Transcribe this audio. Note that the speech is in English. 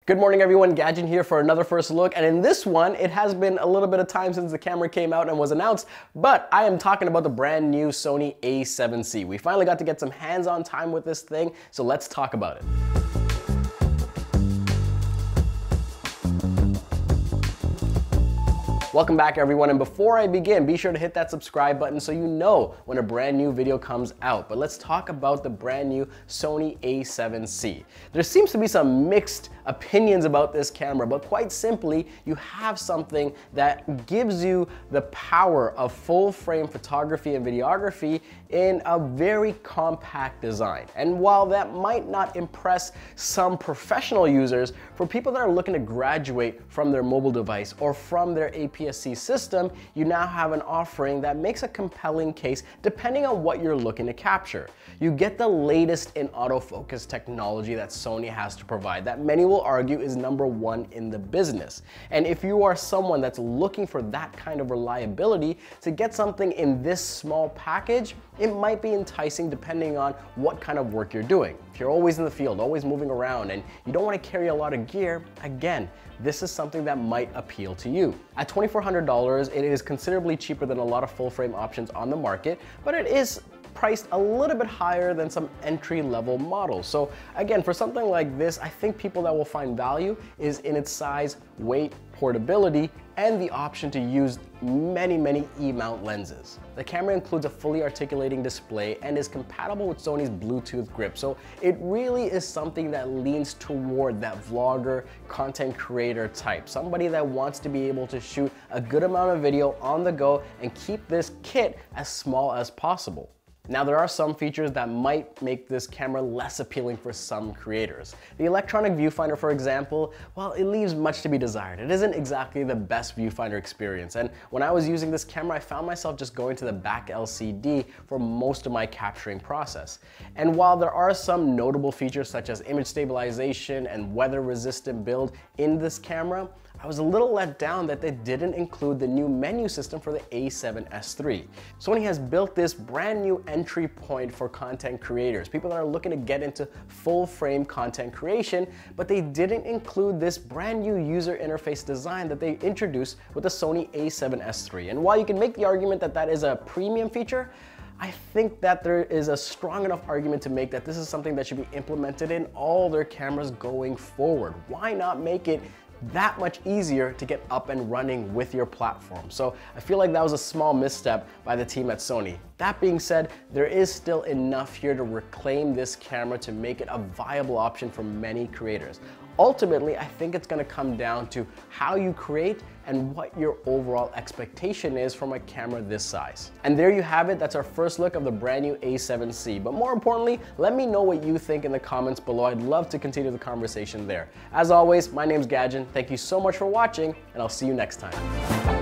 Good morning everyone, Gadget here for another first look, and in this one, it has been a little bit of time since the camera came out and was announced, but I am talking about the brand new Sony A7C. We finally got to get some hands-on time with this thing, so let's talk about it. Welcome back everyone, and before I begin, be sure to hit that subscribe button so you know when a brand new video comes out. But let's talk about the brand new Sony A7C. There seems to be some mixed opinions about this camera, but quite simply, you have something that gives you the power of full frame photography and videography in a very compact design. And while that might not impress some professional users, for people that are looking to graduate from their mobile device or from their APS-C system, you now have an offering that makes a compelling case depending on what you're looking to capture. You get the latest in autofocus technology that Sony has to provide that many will argue is #1 in the business. And if you are someone that's looking for that kind of reliability, to get something in this small package, it might be enticing depending on what kind of work you're doing. If you're always in the field, always moving around, and you don't want to carry a lot of gear, again, this is something that might appeal to you. At $2,400, it is considerably cheaper than a lot of full frame options on the market, but it is priced a little bit higher than some entry-level models. So again, for something like this, I think people that will find value is in its size, weight, portability, and the option to use many E-mount lenses. The camera includes a fully articulating display and is compatible with Sony's Bluetooth grip. So it really is something that leans toward that vlogger, content creator type. Somebody that wants to be able to shoot a good amount of video on the go and keep this kit as small as possible. Now, there are some features that might make this camera less appealing for some creators. The electronic viewfinder, for example, well, it leaves much to be desired. It isn't exactly the best viewfinder experience, and when I was using this camera, I found myself just going to the back LCD for most of my capturing process. And while there are some notable features such as image stabilization and weather-resistant build in this camera, I was a little let down that they didn't include the new menu system for the A7S III. Sony has built this brand new entry point for content creators, people that are looking to get into full frame content creation, but they didn't include this brand new user interface design that they introduced with the Sony A7S III. And while you can make the argument that that is a premium feature, I think that there is a strong enough argument to make that this is something that should be implemented in all their cameras going forward. Why not make it that much easier to get up and running with your platform? So I feel like that was a small misstep by the team at Sony. That being said, there is still enough here to reclaim this camera to make it a viable option for many creators. Ultimately, I think it's going to come down to how you create and what your overall expectation is from a camera this size. And there you have it. That's our first look of the brand new A7C. But more importantly, let me know what you think in the comments below. I'd love to continue the conversation there. As always, my name's Gadget. Thank you so much for watching, and I'll see you next time.